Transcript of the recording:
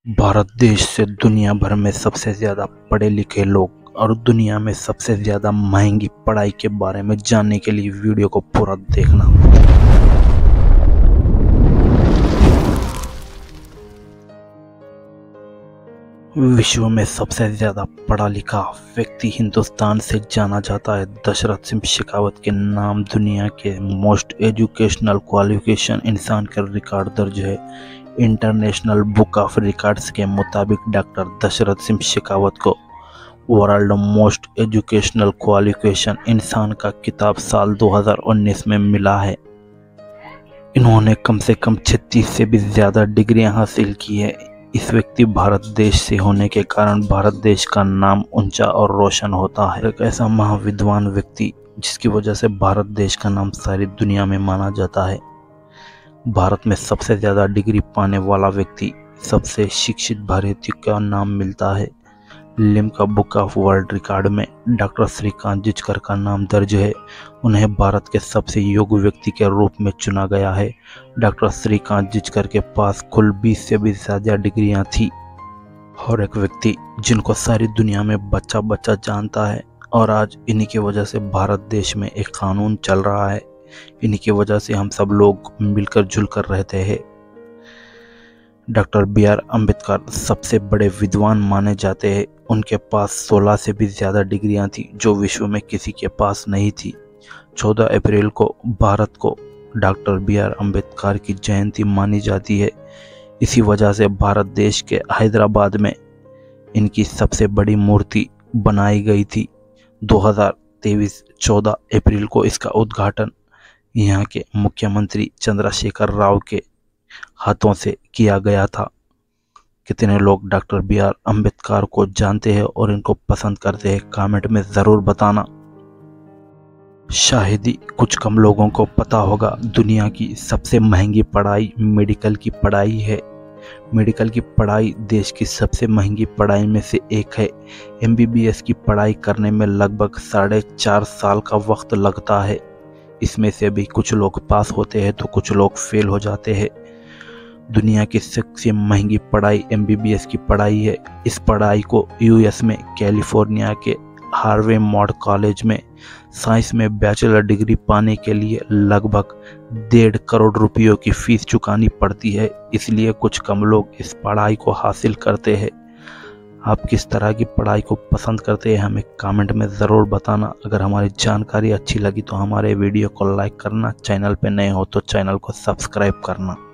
भारत देश से दुनिया भर में सबसे ज़्यादा पढ़े लिखे लोग और दुनिया में सबसे ज़्यादा महंगी पढ़ाई के बारे में जानने के लिए वीडियो को पूरा देखना। विश्व में सबसे ज़्यादा पढ़ा लिखा व्यक्ति हिंदुस्तान से जाना जाता है। दशरथ सिंह शेखावत के नाम दुनिया के मोस्ट एजुकेशनल क्वालिफिकेशन इंसान का रिकॉर्ड दर्ज है। इंटरनेशनल बुक ऑफ रिकॉर्ड्स के मुताबिक डॉक्टर दशरथ सिंह शेखावत को वर्ल्ड मोस्ट एजुकेशनल क्वालिफिकेशन इंसान का खिताब साल 2019 में मिला है। इन्होंने कम से कम 36 से भी ज़्यादा डिग्रियां हासिल की है। इस व्यक्ति भारत देश से होने के कारण भारत देश का नाम ऊंचा और रोशन होता है। एक ऐसा महाविद्वान व्यक्ति जिसकी वजह से भारत देश का नाम सारी दुनिया में माना जाता है। भारत में सबसे ज़्यादा डिग्री पाने वाला व्यक्ति, सबसे शिक्षित भारतीय का नाम मिलता है। Limca book of world record में डॉक्टर श्रीकांत जिचकर का नाम दर्ज है। उन्हें भारत के सबसे योग्य व्यक्ति के रूप में चुना गया है। डॉक्टर श्रीकांत जिचकर के पास कुल 20 से भी ज़्यादा डिग्रियां थी। और एक व्यक्ति जिनको सारी दुनिया में बच्चा बच्चा जानता है, और आज इन्हीं की वजह से भारत देश में एक कानून चल रहा है। इन्हीं की वजह से हम सब लोग मिलकर जुलकर रहते हैं। Doctor B R. अम्बेडकर सबसे बड़े विद्वान माने जाते हैं। उनके पास 16 से भी ज़्यादा डिग्रियां थी जो विश्व में किसी के पास नहीं थी। 14 अप्रैल को भारत को डॉक्टर बी.आर. अम्बेडकर की जयंती मानी जाती है। इसी वजह से भारत देश के हैदराबाद में इनकी सबसे बड़ी मूर्ति बनाई गई थी। 2023 14 अप्रैल को इसका उद्घाटन यहाँ के मुख्यमंत्री चंद्रशेखर राव के हाथों से किया गया था। कितने लोग डॉक्टर बी.आर. अम्बेडकर को जानते हैं और इनको पसंद करते हैं, कमेंट में ज़रूर बताना। शायद ही कुछ कम लोगों को पता होगा, दुनिया की सबसे महंगी पढ़ाई मेडिकल की पढ़ाई है। मेडिकल की पढ़ाई देश की सबसे महंगी पढ़ाई में से एक है। MBBS की पढ़ाई करने में लगभग 4.5 साल का वक्त लगता है। इसमें से भी कुछ लोग पास होते हैं तो कुछ लोग फेल हो जाते हैं। दुनिया की सबसे महंगी पढ़ाई MBBS की पढ़ाई है। इस पढ़ाई को US में कैलिफोर्निया के हार्वर्ड कॉलेज में साइंस में बैचलर डिग्री पाने के लिए लगभग 1.5 करोड़ रुपयों की फीस चुकानी पड़ती है। इसलिए कुछ कम लोग इस पढ़ाई को हासिल करते हैं। आप किस तरह की पढ़ाई को पसंद करते हैं हमें कमेंट में ज़रूर बताना। अगर हमारी जानकारी अच्छी लगी तो हमारे वीडियो को लाइक करना, चैनल पे नए हो तो चैनल को सब्सक्राइब करना।